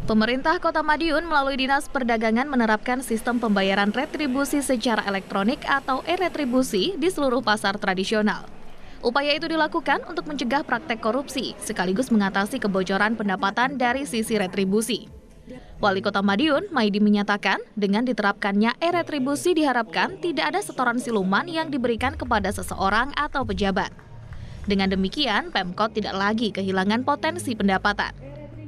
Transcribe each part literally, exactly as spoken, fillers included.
Pemerintah Kota Madiun melalui Dinas Perdagangan menerapkan sistem pembayaran retribusi secara elektronik atau e-retribusi di seluruh pasar tradisional. Upaya itu dilakukan untuk mencegah praktek korupsi, sekaligus mengatasi kebocoran pendapatan dari sisi retribusi. Wali Kota Madiun, Maidi, menyatakan dengan diterapkannya e-retribusi diharapkan tidak ada setoran siluman yang diberikan kepada seseorang atau pejabat. Dengan demikian, Pemkot tidak lagi kehilangan potensi pendapatan.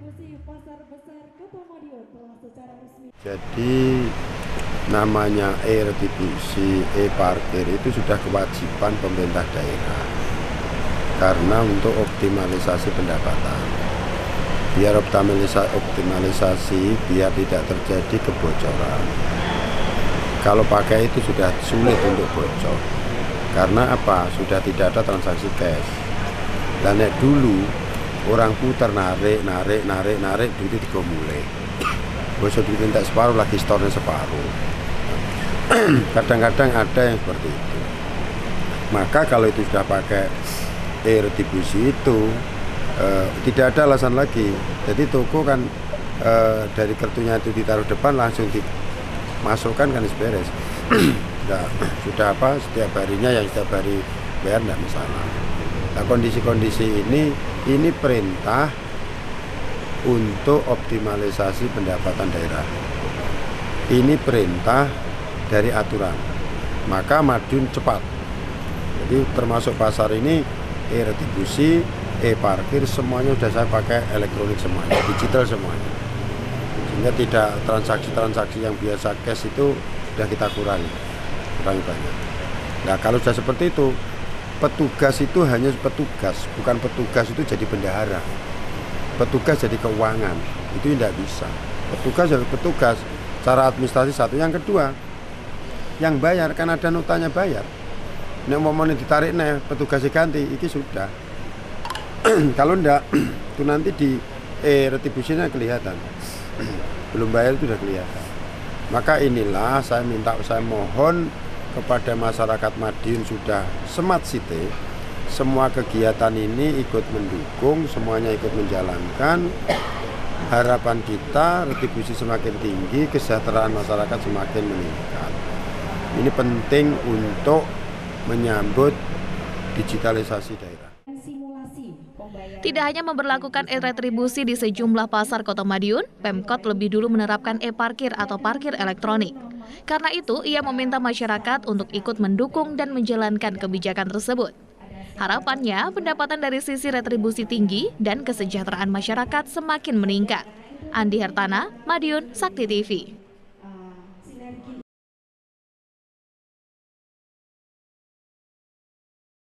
Jadi namanya e-retribusi, e-parkir itu sudah kewajiban pemerintah daerah karena untuk optimalisasi pendapatan. Biar optimalisasi, biar tidak terjadi kebocoran. Kalau pakai itu sudah sulit untuk bocor. Karena apa? Sudah tidak ada transaksi cash. Dan dulu orang putar narik, narik, narik, narik, duit itu mulai. Bosok duit minta separuh, lagi store-nya separuh. Kadang-kadang ada yang seperti itu. Maka kalau itu sudah pakai e-retribusi itu eh, tidak ada alasan lagi. Jadi toko kan eh, dari kartunya itu ditaruh depan langsung dimasukkan kan beres. Sudah, sudah apa setiap harinya yang setiap hari bayar tidak masalah. Nah, kondisi-kondisi ini ini perintah untuk optimalisasi pendapatan daerah. Ini perintah dari aturan. Maka Madiun cepat. Jadi termasuk pasar ini e-retribusi, e-parkir semuanya sudah saya pakai elektronik semuanya, digital semuanya. Sehingga tidak transaksi-transaksi yang biasa cash itu sudah kita kurangi, kurangi banyak. Nah kalau sudah seperti itu, petugas itu hanya petugas, bukan petugas itu jadi bendahara. Petugas jadi keuangan, itu tidak bisa. Petugas jadi petugas, cara administrasi satu. Yang kedua, yang bayar, kan ada notanya bayar. Nek mau ditarik nih, petugas diganti, itu sudah. Kalau enggak, itu nanti di eh, retribusinya kelihatan. Belum bayar itu sudah kelihatan. Maka inilah saya minta, saya mohon kepada masyarakat Madiun sudah smart city. Semua kegiatan ini ikut mendukung, semuanya ikut menjalankan. Harapan kita retribusi semakin tinggi, kesejahteraan masyarakat semakin meningkat. Ini penting untuk menyambut digitalisasi daerah. Tidak hanya memberlakukan e-retribusi di sejumlah pasar Kota Madiun, Pemkot lebih dulu menerapkan e-parkir atau parkir elektronik. Karena itu, ia meminta masyarakat untuk ikut mendukung dan menjalankan kebijakan tersebut. Harapannya, pendapatan dari sisi retribusi tinggi dan kesejahteraan masyarakat semakin meningkat. Andi Hertana, Madiun, Sakti T V.